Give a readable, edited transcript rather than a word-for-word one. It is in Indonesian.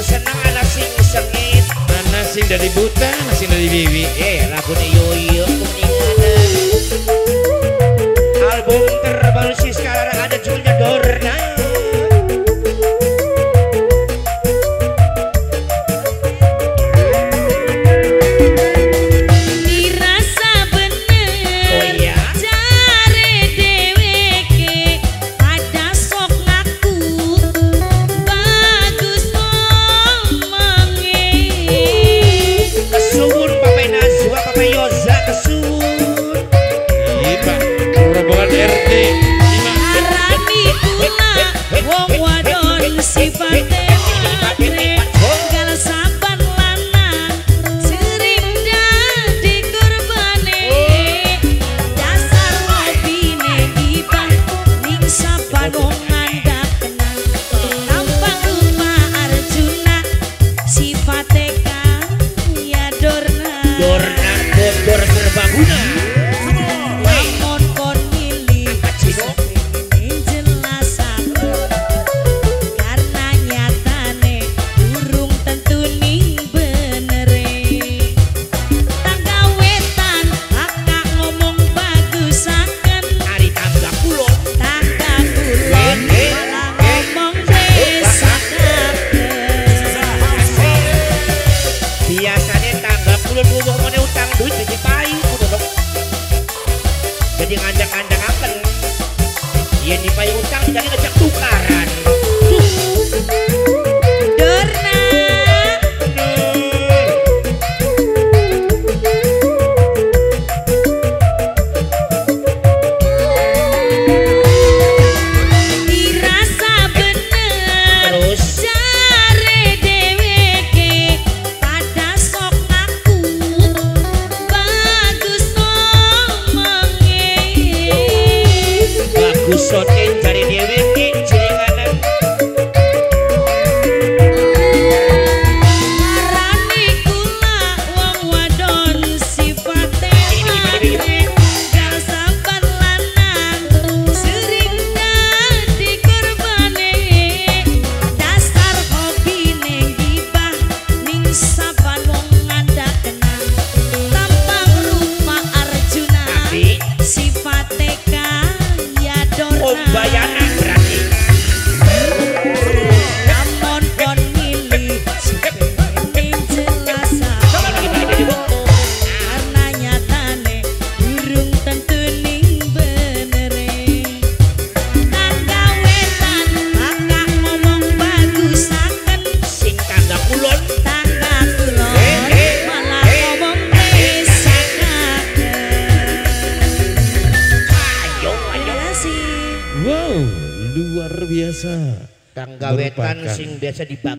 seneng anak sing sengit. Anak sing dari buta, anak sing dari bibi. Lagune yoyo kuningan. Album terbaru si sekarang ada judulnya Dorna. Jadi ngajak-ngajak apa? Ya dipayu utang jadi ngajak tukaran. Dorna. Dirasa bener. Terus jare dheweke pada sok aku bagus omongnya. bagus soten cari dheweke cilinganan. Marani kula wong wadon sifate matre gak sabar lanang sering dadi korbane dasar hobine gibah ning saban wong ngandak kenang tampang rupa Arjuna Tapi sifate kaya Dorna. Ombayanan berarti. Namun kon milih sepene jelas karena nyatane durung tentu ning benere. Tangga wetan kakak ngomong bagusaken Sing tangga kulon. tangga kulon malah ngomong besaken. Ayo ayo. Ya sih. Wow, luar biasa. Tangga wetan Merupakan sing biasa dibagi.